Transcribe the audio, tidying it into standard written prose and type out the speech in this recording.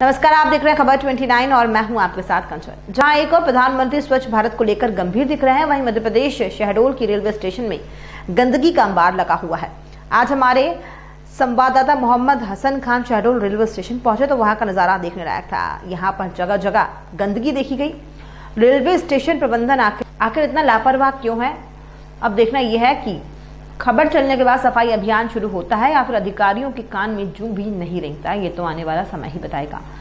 नमस्कार, आप देख रहे हैं खबर 29 और मैं हूं आपके साथ कंचन। जहां एक और प्रधानमंत्री स्वच्छ भारत को लेकर गंभीर दिख रहे हैं, वहीं मध्य प्रदेश शहडोल की रेलवे स्टेशन में गंदगी का अंबार लगा हुआ है। आज हमारे संवाददाता मोहम्मद हसन खान शहडोल रेलवे स्टेशन पहुंचे तो वहां का नजारा देखने लायक था। यहाँ पर जगह जगह गंदगी देखी गई। रेलवे स्टेशन प्रबंधन आखिर इतना लापरवाह क्यों है? अब देखना यह है कि खबर चलने के बाद सफाई अभियान शुरू होता है या फिर अधिकारियों के कान में जूं भी नहीं रेंगता। ये तो आने वाला समय ही बताएगा।